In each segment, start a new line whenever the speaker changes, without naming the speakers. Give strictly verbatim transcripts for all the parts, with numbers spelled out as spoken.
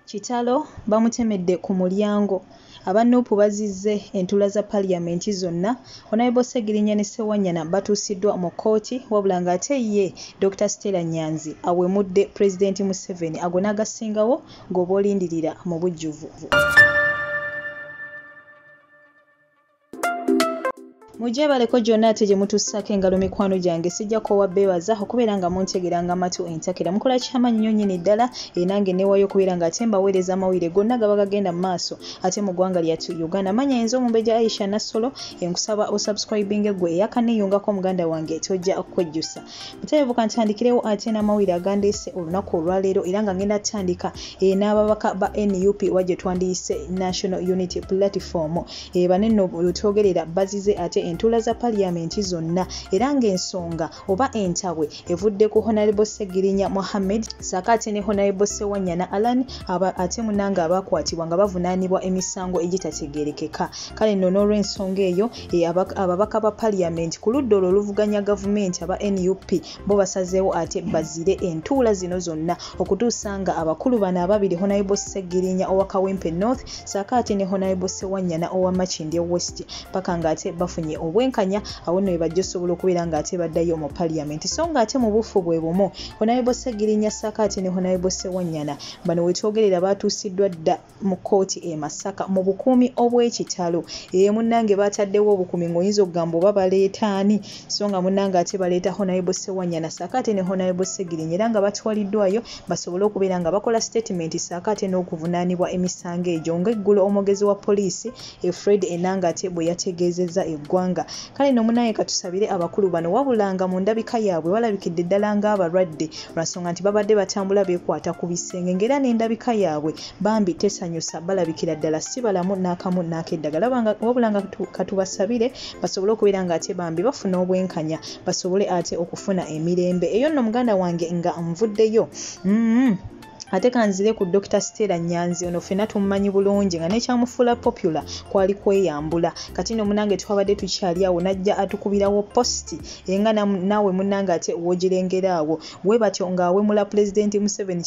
Kitalo bamutemedde ku mulyango. Abanuupu bazizze entula za paliamenti zonna. Honorable Segirinya ne Ssewanyana batuusiddwa mu kkooti wabula ng'ate ye Doctor Stella Nnyanzi awemudde President Museveni ago n'agasingawo ng'oba olindirira mu bujjuvu. Mujje baleko gyonna ate gye mutussako engalo mikwano gyange sijjako wabbeebaza okubeera nga muntegeranga matu entakera mukola ky'amaanyi nnyo nnyini ddala era nange neewayo okubeera ng'ate mbaweereza amawulire gonna gaba gagenda mu maaso ate mu ggwanga lyattu Uganda. Manya yenza Omumbejja Aisha Nassolo enkusaba osubscribinge gwe eyakaneeyungako muganda wange tojja okwejjusa. Mutereevuka ntandikirewo ate n'amawulire agandeese olunaku olwaleero era nga ngenda ttandika e, n'ababaka ba N U P wajje twandiyise National Unity Platform e, banenno lutwogerera bazize ate entula za paliamenti zonna era ng'ensonga oba entawe evudde ku Honorable Segirinya Mohammed sakate ne Honorable Ssewanyana Alan aba ate munanga abakwatibwa nga bavunaanibwa emisango egitategeerekeka. Kale nno n'olw'ensonga eyo e, ababaka ba paliamenti ku ludda olwo oluvuganya gavumenti aba N U P bo basazeewo ate bazire entula zino zonna okutuusa nga abakulu bano ababiri Honorable Segirinya owa Kawempe North sakate ne Honorable Ssewanyana owa Makindye West paka ng'ate bafunye obwenkanya awo nno bajja osobola okubeera ng'ate baddayo mu paliamenti so ng'ate mu bufu bwe bumu Honorable Segirinya sakate ne Honorable Ssewanyana bano wetwogerera batuusiddwa dda mu kkooti e Masaka mu bukuumi obw'ekitalo ee munnange bataddewo obukuumi ng'oyinza okugamba oba baleeta ani so nga munnange ate baleeta Honorable Ssewanyana sakate ne Honorable Segirinya era nga batwaliddwayo basobole okubeera nga bakola statement sakate n'okuvunaanibwa emisango egyo ng'eggulo omwogezi wa poliisi e Fred Enanga ate bwe yategeezezza eggwanga. Kale no munaye katusabire abakulu bano wabulanga mu ndabika yaabwe walabikidde ddala ng'abalwadde lwasonga nti babadde batambula beekwata ku bisenge ng'era n'endabika yaabwe bambi tesanyusa balabikira ddala si balamu n'akamu n'akeddagala wabulanga katubasabire basobole okubeera ng'ate bambi bafuna obwenkanya basobole ate okufuna emirembe eyo nno muganda wange nga nvuddeyo mm-hmm. Ate kanzire ku Doctor Stella Nnyanzi ono ffenna tumumanyi bulungi nga nekyamufuula popular kwali kweyambula kati no munange twabadde tukyali awo najja atukubirawo posti enga naawe munange ate wogirengeraawo we batyo ng'awemula President Museveni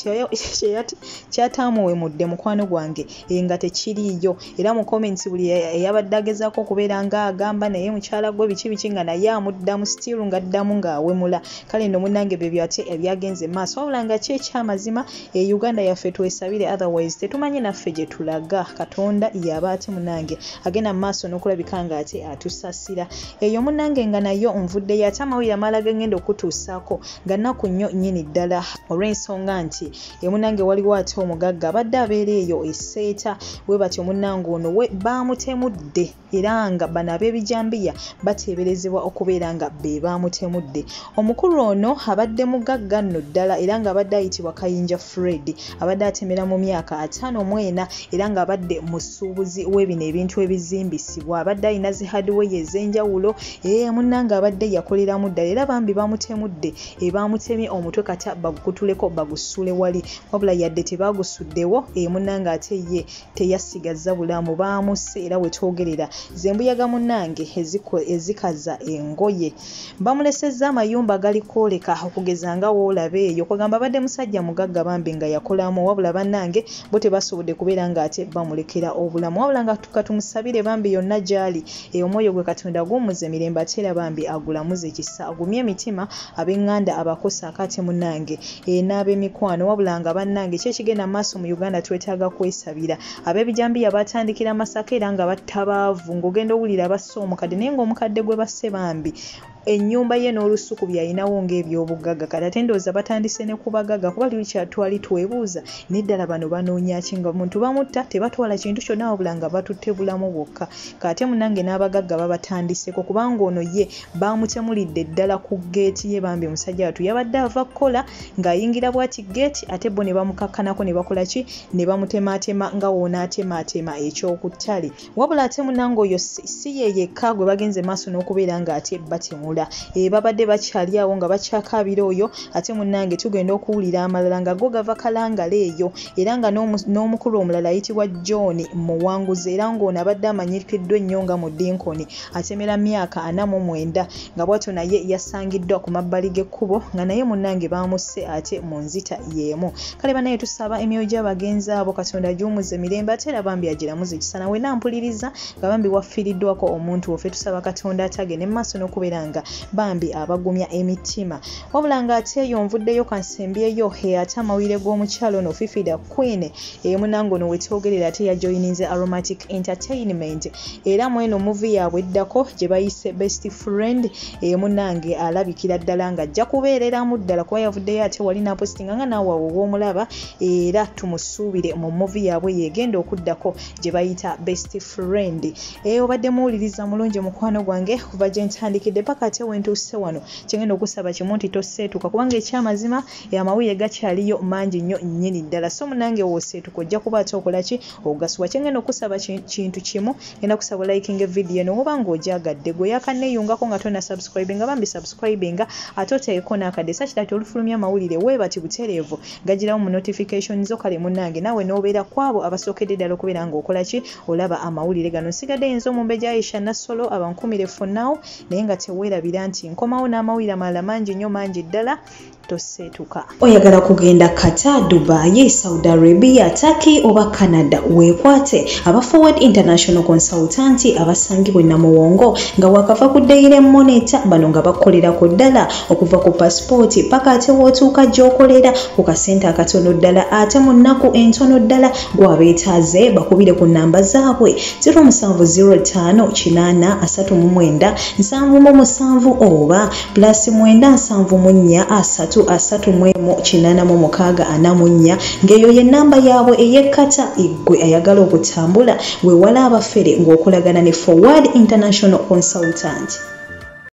kyataamuwemudde mukwano gwange nga tekiriiyo era mu comments buli eyabadde agezaako okubeera ng'agamba naye mukyala gwe biki biki nga naye amuddamu still ng'addamu ng'awemula. Kale no munange bebyo ate ebyagenze maaso wabula nga ki ekyamazima e Uganda yaffe twesabire otherwise tetumanyi naffe gye tulaga Katonda yaba ate munange agenda maaso n'okulabika nga ate atusasira eyo munange nga nayo nvuddeyo ate amawulire amalala gengenda okutuusaako nga nnaku nnyo nnyini ddala olw'ensonga nti e munange waliwo ate omugagga abadde abeera eyo esseeta we batyo munange ono we bamutemudde era nga bano ab'ebijambiya bateeberezebwa okubeera nga be bamutemudde. Omukulu ono abadde mugagga nno ddala era nga abadde ayitibwa Kayinja Fred abadde atemera mu myaka ataano mu ena era nga abadde musuubuzi w'ebino ebintu ebizimbisibwa abadde alina zi hardware ez'enjawulo ee munnanga abadde yakoleramu ddala era bambi bamutemudde e bamutemye omutwe kata bagukutuleko bagusule wali wabula yadde tebagusuddewo e munnanga ate ye teyasigaza bulamu bamusse era wetwogerera zembuyaga munnange ezikaza engoye bamulesezza amayumba gali kwoleka okugeza nga woolabe eyo kwagamba abadde musajja mugagga bambi nga yakolamu wabula bannange bo tebasobodde kubeera ng'ate bamulekera obulamu wabula nga tukatumusabire bambi yonna gyali e omwoyo gwe Katonda gumuze emirembe ate era bambi agulamuze ekisa agumye emitima ab'eŋŋanda abakosa akate munnange e n'ab'emikwano wabula nga bannange kyekigenda maaso mu Uganda twetaaga kwesabira ab'ebijambiya batandikira Masaka era nga battabaavu ng'ogenda owulira bassa omukadde naye ng'omukadde gwe basse bambi ennyumba ye n'olusuku byayinawo ng'ebyobugagga kati ate ndowooza batandise ne kubagagga kuba luli kyatwali twebuuza n'eddala bano banoonya ki nga muntu bamutta tebatwala kintu kyonna wabula nga batutte bulamu bwokka kate munange n'abagagga babatandiseko kubanga ono ye bamutemulidde ddala ku geeti ye bambi omusajja watu yabadde ava kukola ng'ayingira bwati geeti ate bo ne bamukakkanako ne bakola ki ne bamutemaatema nga woona atemaatema ekyokuttale wabula ate munange oyo si ye yekka gwe bagenze maaso n'okubeera ng'ate batemula kuwummula e babadde bakyali awo nga bakyakaabira oyo ate munnange tugenda okuwulira amalala nga go gava kalangala eyo era nga n'omukulu omulala ayitibwa John Muwanguzi era ng'ono abadde amanyikiddwa ennyo nga mu Dinkoni atemera myaka ana mu mwenda nga bw'atyo naye yasangiddwa ku mabbali g'ekkubo nga naye munnange baamusse ate mu nzita y'emu. Kale banaye tusaba emyoyo gy'abagenzi abo Katonda giwummuze mirembe ate era bambi agiramuze ekisana we nampuliriza nga bambi waffiiriddwako omuntu waffe tusaba Katonda atagende mu maaso n'okubeera nga bambi abagumya emitima. Wabula nga ate eyo nvuddeyo kansembyeyo he ate amawulire g'omukyalo ono Fifida Queen e munnange ono wetwogerera ate yajoyininze Aromatic Entertainment era mu eno movie yaabwe eddako gye bayise Best Friend e munnange alabikira ddala nga ajja kubeereramu ddala kuba yavuddeyo ate wali napostinga nga naawe awo w'omulaba era tumusuubire mu movie yaabwe yegenda okuddako gye bayita Best Friend. E obadde muwuliriza mulungi mukwano gwange kuva gye ntandikidde paka ate wentuuse wano kyengenda okusaba kimu nti tosseetuka kubanga ekyamazima amawulire gakyaliyo mangi nnyo nnyini ddala so munange wooseetuka ojja kuba ate okola ki ogasubwa. Kyengenda okusaba kintu kimu ngenda kusaba liking video eno oba ng'ogyagadde gwe yakanneeyungako nga tonna subscribe nga bambi subscribe nga ate oteeko n'akadde sakirati olufulumya amawulire weebati butereevu gagirawo mu notification zo kale munnange naawe n'obeera kwabo abasookedde ddala okubeera ng'okola ki olaba amawulire gano. Nsigadde yinza Omumbejja Aisha Nassolo abankumire for now naye nga teweerabira nti nkomawo n'amawulire amalala mangi nnyo mangi ddala tosseetuka. Oyagala kugenda Qatar, Dubai, Saudi Arabia, Turkey oba Canada weekwate aba Forward International Consultant abasangibwe Namuwongo nga wakava ku Daily Monitor bano nga bakolera ku ddala okuva ku passport paka ate wootuuka gy'okolera ku kasente akatono ddala ate mu nnaku entono ddala gwabeetaaze bakubire ku nnamba zaabwe zero seven zero five kinaana asatu mu mwenda nsanvu mu musanvu oba plus mwenda nsanvu mu nnya asatu asatu mwemu kinaana mu mukaaga ana mu nnya ng'eyo ye nnamba yaabwe ey'ekkata eggwe ayagala okutambula weewala abafere ng'okolagana ne Forward International Consultant.